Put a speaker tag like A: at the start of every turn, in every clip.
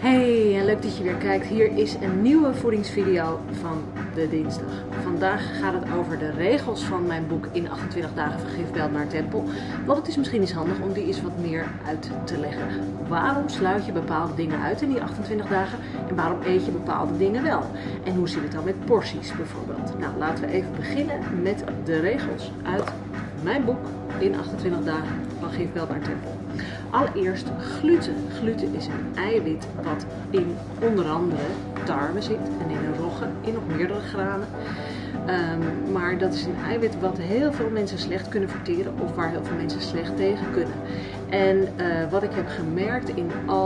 A: Hey, en leuk dat je weer kijkt. Hier is een nieuwe voedingsvideo van de dinsdag. Vandaag gaat het over de regels van mijn boek In 28 dagen van Gifbelt naar Tempel. Want het is misschien eens handig om die eens wat meer uit te leggen. Waarom sluit je bepaalde dingen uit in die 28 dagen en waarom eet je bepaalde dingen wel? En hoe zit het dan met porties bijvoorbeeld? Nou, laten we even beginnen met de regels uit mijn boek In 28 dagen van Gifbelt naar Tempel. Allereerst gluten. Gluten is een eiwit wat in onder andere tarwe zit en in een rogge, in nog meerdere granen. Maar dat is een eiwit wat heel veel mensen slecht kunnen verteren of waar heel veel mensen slecht tegen kunnen. En wat ik heb gemerkt in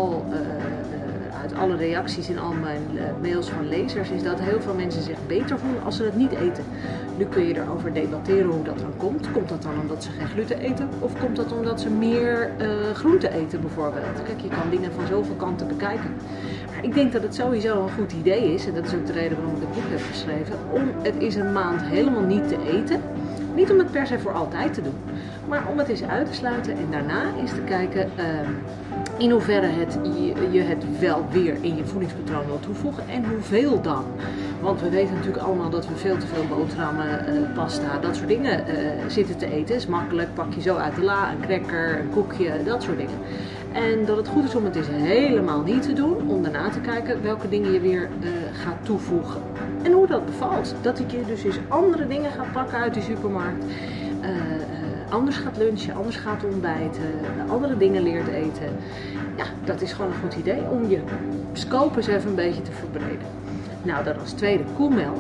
A: uit alle reacties in al mijn mails van lezers is dat heel veel mensen zich beter voelen als ze het niet eten. Nu kun je erover debatteren hoe dat dan komt. Komt dat dan omdat ze geen gluten eten of komt dat omdat ze meer groente eten bijvoorbeeld? Kijk, je kan dingen van zoveel kanten bekijken. Maar ik denk dat het sowieso een goed idee is, en dat is ook de reden waarom ik het boek heb geschreven, om het eens een maand helemaal niet te eten. Niet om het per se voor altijd te doen, maar om het eens uit te sluiten en daarna eens te kijken in hoeverre je het wel weer in je voedingspatroon wilt toevoegen en hoeveel dan. Want we weten natuurlijk allemaal dat we veel te veel boterhammen, pasta, dat soort dingen zitten te eten. Is makkelijk, pak je zo uit de la, een cracker, een koekje, dat soort dingen. En dat het goed is om het eens helemaal niet te doen, om daarna te kijken welke dingen je weer gaat toevoegen. En hoe dat bevalt. Dat je dus eens andere dingen gaat pakken uit de supermarkt. Anders gaat lunchen, anders gaat ontbijten, andere dingen leert eten. Ja, dat is gewoon een goed idee om je scope eens even een beetje te verbreden. Nou, dan als tweede koemelk.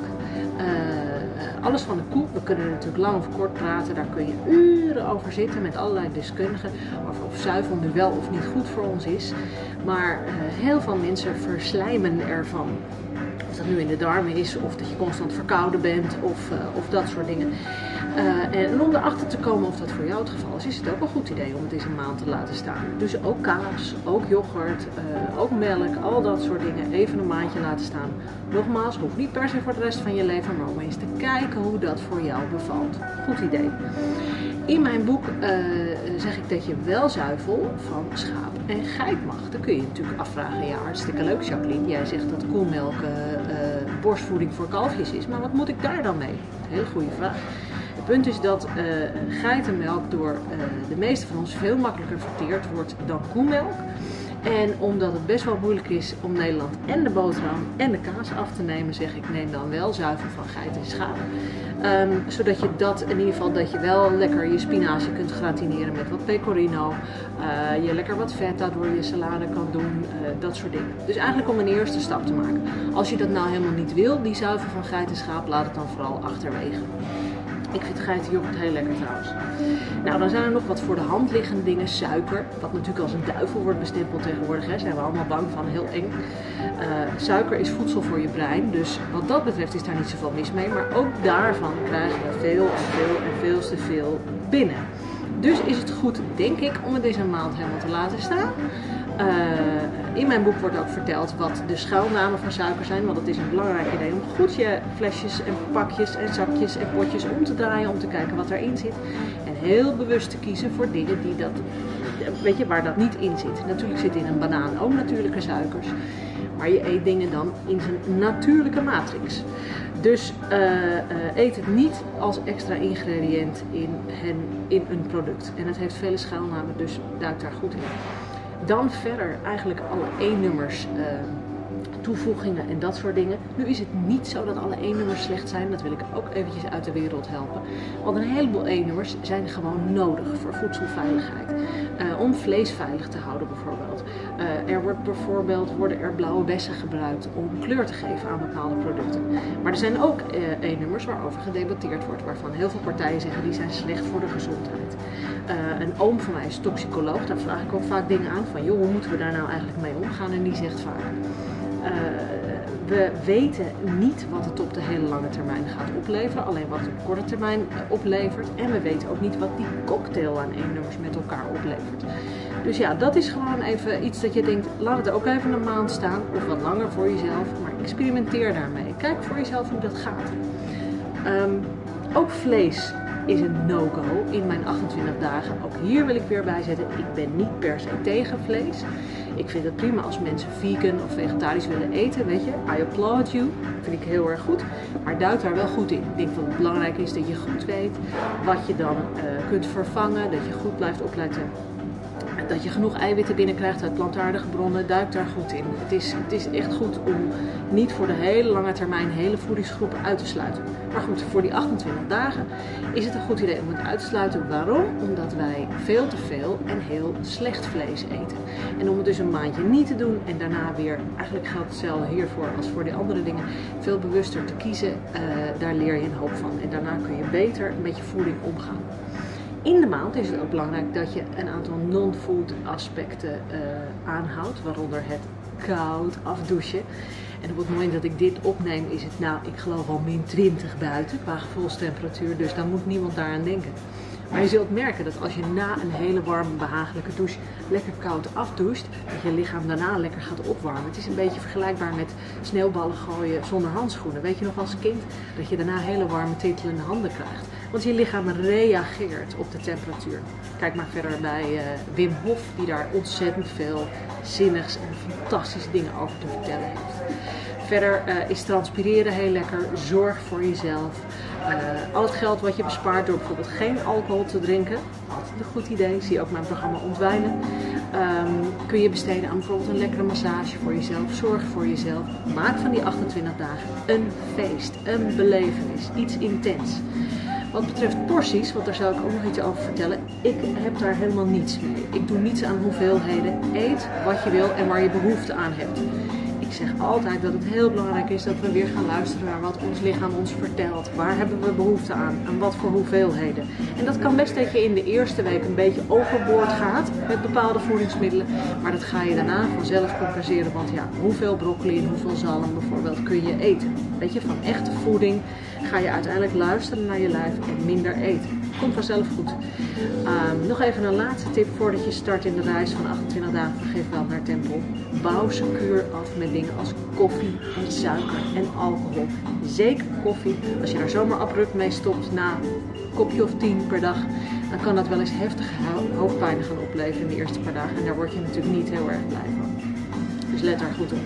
A: Alles van de koe, we kunnen natuurlijk lang of kort praten, daar kun je uren over zitten met allerlei deskundigen of zuivel nu wel of niet goed voor ons is. Maar heel veel mensen verslijmen ervan. Of dat nu in de darmen is, of dat je constant verkouden bent, of dat soort dingen. En om erachter te komen of dat voor jou het geval is het ook een goed idee om het eens een maand te laten staan. Dus ook kaas, ook yoghurt, ook melk, al dat soort dingen even een maandje laten staan. Nogmaals, hoeft niet per se voor de rest van je leven, maar om eens te kijken hoe dat voor jou bevalt. Goed idee. In mijn boek zeg ik dat je wel zuivel van schaap en geit mag. Dan kun je je natuurlijk afvragen, ja hartstikke leuk Jacqueline, jij zegt dat koemelk borstvoeding voor kalfjes is, maar wat moet ik daar dan mee? Hele goede vraag. Het punt is dat geitenmelk door de meeste van ons veel makkelijker verteerd wordt dan koemelk. En omdat het best wel moeilijk is om Nederland en de boterham en de kaas af te nemen, zeg ik neem dan wel zuivel van geit en schaap. Zodat je dat in ieder geval, dat je wel lekker je spinazie kunt gratineren met wat pecorino. Je lekker wat feta door je salade kan doen, dat soort dingen. Dus eigenlijk om een eerste stap te maken. Als je dat nou helemaal niet wil, die zuivel van geit en schaap, laat het dan vooral achterwege. Ik vind geitenyoghurt heel lekker trouwens. Nou, dan zijn er nog wat voor de hand liggende dingen. Suiker, wat natuurlijk als een duivel wordt bestempeld tegenwoordig. Daar zijn we allemaal bang van, heel eng. Suiker is voedsel voor je brein, dus wat dat betreft is daar niet zoveel mis mee. Maar ook daarvan krijgen we veel en veel te veel binnen. Dus is het goed, denk ik, om het deze maand helemaal te laten staan. In mijn boek wordt ook verteld wat de schuilnamen van suiker zijn, want het is een belangrijk idee om goed je flesjes en pakjes en zakjes en potjes om te draaien om te kijken wat erin zit. En heel bewust te kiezen voor dingen die waar dat niet in zit. Natuurlijk zit in een banaan ook natuurlijke suikers, maar je eet dingen dan in zijn natuurlijke matrix. Dus eet het niet als extra ingrediënt in een product. En het heeft vele schuilnamen, dus duik daar goed in. Dan verder eigenlijk alle E-nummers, toevoegingen en dat soort dingen. Nu is het niet zo dat alle E-nummers slecht zijn, dat wil ik ook eventjes uit de wereld helpen. Want een heleboel E-nummers zijn gewoon nodig voor voedselveiligheid. Om vlees veilig te houden bijvoorbeeld. Worden er blauwe bessen gebruikt om kleur te geven aan bepaalde producten. Maar er zijn ook E-nummers waarover gedebatteerd wordt, waarvan heel veel partijen zeggen die zijn slecht voor de gezondheid. Een oom van mij is toxicoloog, daar vraag ik ook vaak dingen aan van joh, hoe moeten we daar nou eigenlijk mee omgaan? En die zegt vaak, we weten niet wat het op de hele lange termijn gaat opleveren, alleen wat het op korte termijn oplevert. En we weten ook niet wat die cocktail aan E-nummers met elkaar oplevert. Dus ja, dat is gewoon even iets dat je denkt, laat het ook even een maand staan of wat langer voor jezelf, maar experimenteer daarmee. Kijk voor jezelf hoe dat gaat. Ook vlees is een no-go in mijn 28 dagen. Ook hier wil ik weer bijzetten, ik ben niet per se tegen vlees. Ik vind het prima als mensen vegan of vegetarisch willen eten, weet je. I applaud you, vind ik heel erg goed. Maar duik daar wel goed in. Ik denk dat het belangrijk is dat je goed weet wat je dan kunt vervangen, dat je goed blijft opletten. Dat je genoeg eiwitten binnenkrijgt uit plantaardige bronnen, duik daar goed in. Het is echt goed om niet voor de hele lange termijn hele voedingsgroepen uit te sluiten. Maar goed, voor die 28 dagen is het een goed idee om het uit te sluiten. Waarom? Omdat wij veel te veel en heel slecht vlees eten. En om het dus een maandje niet te doen en daarna weer, eigenlijk geldt hetzelfde hiervoor als voor die andere dingen, veel bewuster te kiezen, daar leer je een hoop van. En daarna kun je beter met je voeding omgaan. In de maand is het ook belangrijk dat je een aantal non-food aspecten aanhoudt, waaronder het koud afdouchen. En op het moment dat ik dit opneem is het, nou, ik geloof al -20 buiten qua gevoelstemperatuur, dus daar moet niemand daaraan denken. Maar je zult merken dat als je na een hele warme, behagelijke douche lekker koud afdoucht, dat je lichaam daarna lekker gaat opwarmen. Het is een beetje vergelijkbaar met sneeuwballen gooien zonder handschoenen. Weet je nog als kind dat je daarna hele warme, tintelende handen krijgt? Want je lichaam reageert op de temperatuur. Kijk maar verder bij Wim Hof, die daar ontzettend veel zinnigs en fantastische dingen over te vertellen heeft. Verder is transpireren heel lekker. Zorg voor jezelf. Al het geld wat je bespaart door bijvoorbeeld geen alcohol te drinken, altijd een goed idee, zie je ook mijn programma Ontwijnen, kun je besteden aan bijvoorbeeld een lekkere massage voor jezelf. Zorg voor jezelf. Maak van die 28 dagen een feest, een belevenis, iets intens. Wat betreft porties, want daar zal ik ook nog iets over vertellen, ik heb daar helemaal niets mee. Ik doe niets aan hoeveelheden. Eet wat je wil en waar je behoefte aan hebt. Ik zeg altijd dat het heel belangrijk is dat we weer gaan luisteren naar wat ons lichaam ons vertelt. Waar hebben we behoefte aan en wat voor hoeveelheden. En dat kan best dat je in de eerste week een beetje overboord gaat met bepaalde voedingsmiddelen. Maar dat ga je daarna vanzelf compenseren. Want ja, hoeveel broccoli en hoeveel zalm bijvoorbeeld kun je eten. Weet je, van echte voeding ga je uiteindelijk luisteren naar je lijf en minder eten. Komt vanzelf goed. Nog even een laatste tip voordat je start in de reis van 28 dagen van Geefveld naar Tempel. Bouw secuur af met dingen als koffie en suiker en alcohol. Zeker koffie. Als je daar zomaar abrupt mee stopt na een kopje of 10 per dag, dan kan dat wel eens heftige hoofdpijn gaan opleveren in de eerste paar dagen. En daar word je natuurlijk niet heel erg blij van. Dus let daar goed op.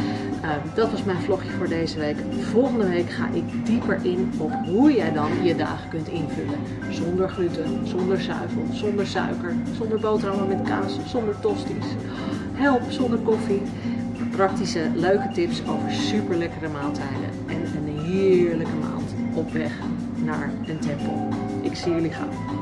A: Dat was mijn vlogje voor deze week. Volgende week ga ik dieper in op hoe jij dan je dagen kunt invullen. Zonder gluten, zonder zuivel, zonder suiker, zonder boterhammen met kaas, zonder tosti's. Help, zonder koffie. Praktische, leuke tips over super lekkere maaltijden. En een heerlijke maand op weg naar een tempel. Ik zie jullie gauw.